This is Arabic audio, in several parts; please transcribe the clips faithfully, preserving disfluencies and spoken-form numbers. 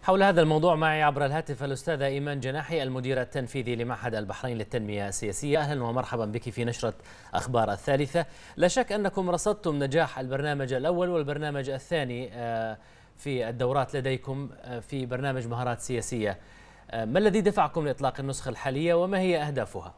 حول هذا الموضوع معي عبر الهاتف الأستاذة إيمان جناحي المدير التنفيذي لمعهد البحرين للتنمية السياسية. أهلا ومرحبا بك في نشرة أخبار الثالثة. لا شك أنكم رصدتم نجاح البرنامج الأول والبرنامج الثاني في الدورات لديكم في برنامج مهارات سياسية. ما الذي دفعكم لإطلاق النسخة الحالية وما هي أهدافها؟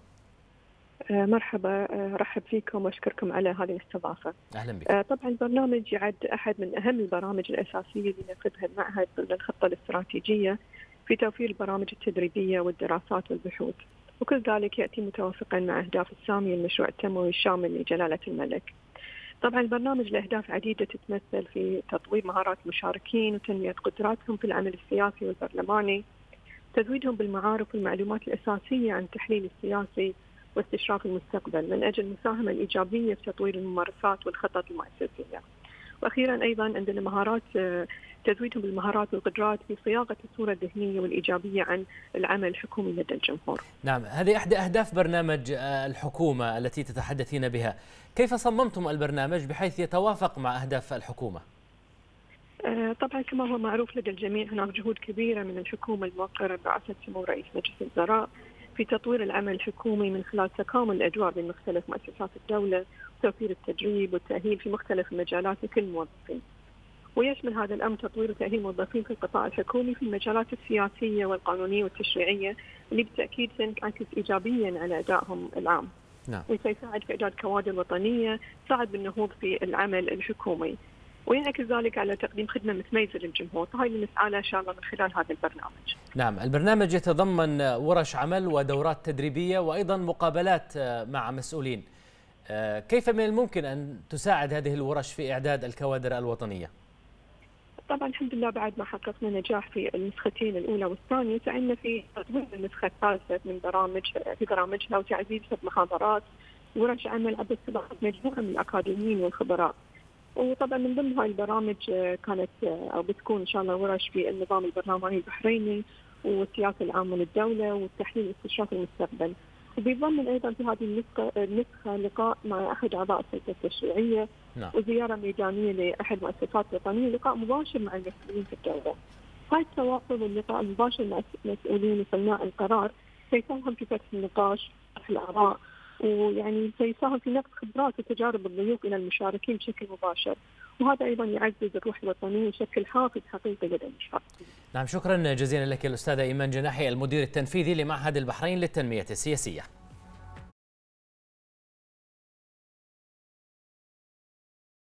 مرحبا، رحب فيكم واشكركم على هذه الاستضافه. اهلا بك. طبعا البرنامج يعد احد من اهم البرامج الاساسيه اللي ينفذها المعهد ضمن الخطه الاستراتيجيه في توفير البرامج التدريبيه والدراسات والبحوث، وكل ذلك ياتي متوافقا مع اهداف الساميه المشروع التنموي الشامل لجلاله الملك. طبعا البرنامج له اهداف عديده تتمثل في تطوير مهارات المشاركين وتنميه قدراتهم في العمل السياسي والبرلماني، تزويدهم بالمعارف والمعلومات الاساسيه عن التحليل السياسي واستشراف المستقبل من أجل المساهمة الإيجابية في تطوير الممارسات والخطط المؤسسية. وأخيرا أيضا عندنا مهارات تزويدهم بالمهارات والقدرات في صياغة الصورة الذهنية والإيجابية عن العمل الحكومي لدى الجمهور. نعم، هذه إحدى أهداف برنامج الحكومة التي تتحدثين بها. كيف صممتم البرنامج بحيث يتوافق مع أهداف الحكومة؟ طبعا كما هو معروف لدى الجميع هناك جهود كبيرة من الحكومة الموقرة برئاسة سمو رئيس مجلس الوزراء في تطوير العمل الحكومي من خلال تكامل الأدوار بين مختلف مؤسسات الدولة وتوفير التدريب والتأهيل في مختلف المجالات لكل الموظفين. ويشمل هذا الأمر تطوير وتأهيل موظفين في القطاع الحكومي في المجالات السياسية والقانونية والتشريعية اللي بالتأكيد سينعكس إيجابيا على أدائهم العام. نعم. وسيساعد في إعداد كوادر وطنية تساعد بالنهوض في العمل الحكومي. وينعكس ذلك على تقديم خدمة متميزة للجمهور، فهي اللي نسعى لها إن شاء الله من خلال هذا البرنامج. نعم، البرنامج يتضمن ورش عمل ودورات تدريبية وأيضا مقابلات مع مسؤولين. كيف من الممكن أن تساعد هذه الورش في إعداد الكوادر الوطنية؟ طبعا الحمد لله بعد ما حققنا نجاح في النسختين الأولى والثانية سعينا في تطوير النسخة الثالثة من برامج في برامجها وتعزيز محاضرات ورش عمل عبر استضافة مجموعة من الأكاديميين والخبراء. وطبعا من ضمن هاي البرامج كانت او بتكون ان شاء الله ورش في النظام البرلماني البحريني والسياسه العامه للدوله والتحليل واستشراف المستقبل. وبيضمن ايضا في هذه النسخه النسخه لقاء مع احد اعضاء السلطه التشريعيه. نعم. وزياره ميدانيه لاحد مؤسسات وطنيه، لقاء مباشر مع المسؤولين في الدوله. هاي التواصل واللقاء المباشر مع المسؤولين وصناع القرار سيساهم في فتح النقاش في الاراء، ويعني سيساهم في نقل خبرات وتجارب الضيوف إلى المشاركين بشكل مباشر، وهذا أيضا يعزز الروح الوطنية ويشكل حافز حقيقي لدى المشاركين. نعم، شكرا جزيلا لك الأستاذة إيمان جناحي المدير التنفيذي لمعهد البحرين للتنمية السياسية.